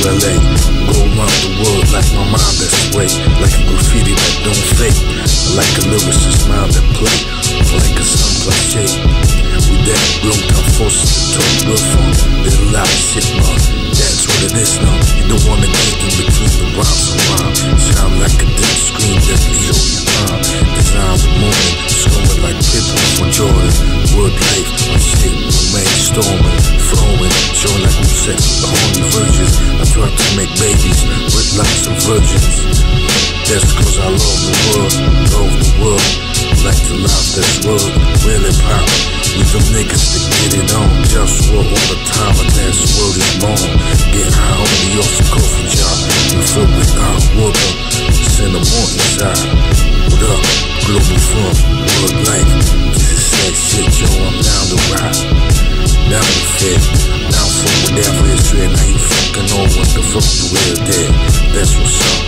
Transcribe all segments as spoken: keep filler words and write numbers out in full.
L A. Go around the world like my mind that's way. Like a graffiti that don't fade. Like a lyricist mind that play. Like a sun cliche. We that Globetown forces to talk real fun. Little loud shit, man. That's what it is now. You don't wanna get in between the rhymes and rhyme. Sound like a deep scream that can show you time. Design the moment, storming like people for Jordan. Word life, my shit, remain storming, flowing, showing like I'm sex with the horny virgins. I try to make babies with lots of virgins. That's cause I love the world, love the world. Like to love this world, really pop. With them niggas that get it on. JustWar all the time, but that's word is born. Get high only off the coffee job. We fill with hot water, send them on inside. What up, Globalfirm, word life. This is sad shit, yo, I'm down to ride. Down to fit, down for whatever it's real. Now you fucking know what the fuck the real did. That's what's up.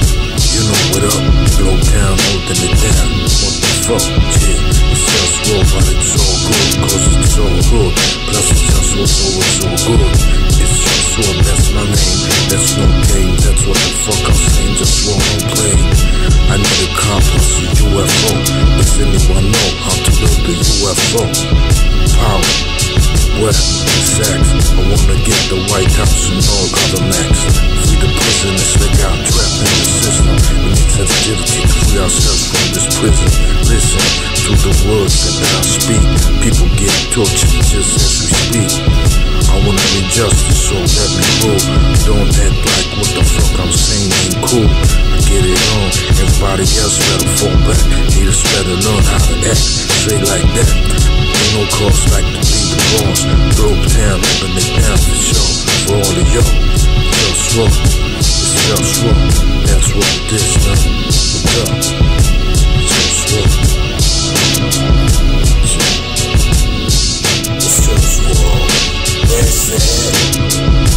You know what up, Globetown, holding it down. What the fuck, yeah. It's JustWar, but it's all good, cause it's all good. Plus it's JustWar, so it's all good. It's JustWar, that's my name. That's no game, that's what the fuck I'm saying. JustWar, no play. I need a complex, a U F O. Does anyone know how to build a U F O? Power, wealth, sex. I wanna get the White House and all other max. Free the prisoners that got trapped in the system. We need sensitivity to free ourselves from this prison. Listen to the words that I speak. People get tortured just as we speak. I wanna be justice, so let me go. Don't act like what the fuck I'm saying ain't cool. I get it on, everybody else better fall back. Haters better learn how to act, straight like that. Ain't no cause like to be the boss. Globetown, living it down for sure. For all of y'all, JustWar, it's JustWar. That's what it is now. What's up? JustWar. It's JustWar. That's it.